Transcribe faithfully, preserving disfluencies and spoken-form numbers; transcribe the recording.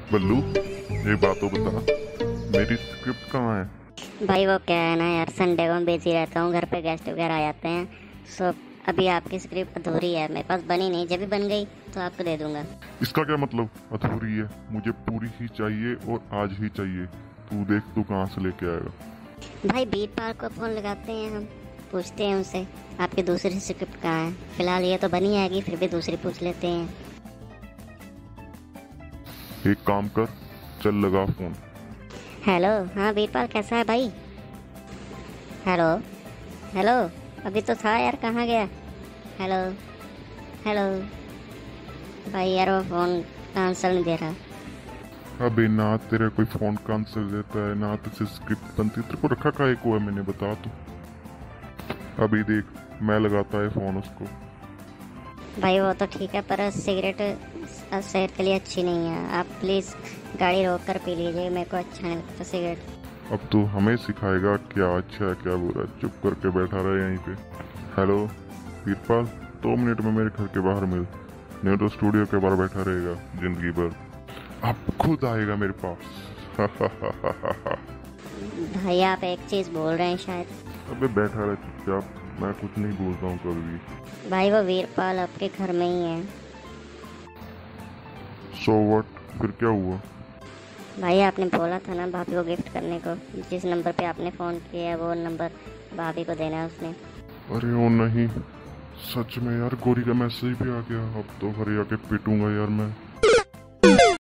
बल्लू, ये बात तो बता, मेरी स्क्रिप्ट कहाँ है? भाई वो क्या है ना यार, संडे को मैं बिजी रहता हूँ, घर पे गेस्ट वगैरह आ जाते हैं। सो अभी आपकी स्क्रिप्ट अधूरी है, मेरे पास बनी नहीं। जब भी बन गई तो आपको दे दूंगा। इसका क्या मतलब अधूरी है? मुझे पूरी ही चाहिए और आज ही चाहिए। तू देख तू कहाँ से लेके आएगा। भाई बीरपाल को फोन लगाते हैं, हम पूछते हैं उनसे आपकी दूसरी स्क्रिप्ट कहाँ है। फिलहाल ये तो बनी आएगी, फिर भी दूसरी पूछ लेते हैं। एक काम कर, चल लगा फोन। हेलो, हाँ बीरपाल कैसा है भाई? हेलो हेलो, अभी तो था यार, कहाँ गया? हेलो हेलो भाई, यार वो फ़ोन आंसर नहीं दे रहा। अबे ना तेरे कोई फोन का आंसर देता है ना तुझसे स्क्रिप्ट बनती। तेरे को रखा काहे को है मैंने, बता तू। अभी देख मैं लगाता है फोन उसको। भाई वो तो ठीक है, पर सिगरेट सेहत के लिए अच्छी नहीं है। आप प्लीज़ गाड़ी रोक कर पी लीजिए, मेरे को अच्छा नहीं लगता सिगरेट। अब तू हमें सिखाएगा क्या अच्छा है क्या बुरा है। चुप करके बैठा रहे यहीं पे। हेलो वीरपाल, दो मिनट में मेरे घर के बाहर मिल, नहीं तो स्टूडियो के बाहर बैठा रहेगा जिंदगी भर। अब खुद आएगा मेरे पास। भाई आप एक चीज़ बोल रहे हैं शायद। अबे बैठा रहे चुपचाप, मैं कुछ नहीं बोलता हूँ कभी भी। भाई वो वीरपाल आपके घर में ही है। सो व्हाट, फिर क्या हुआ? भाई आपने बोला था ना भाभी को गिफ्ट करने को, जिस नंबर पे आपने फ़ोन किया है वो नंबर भाभी को देना है उसने। अरे ओ नहीं, सच में यार गोरी का मैसेज भी आ गया। अब तो घर आके पीटूंगा यार मैं।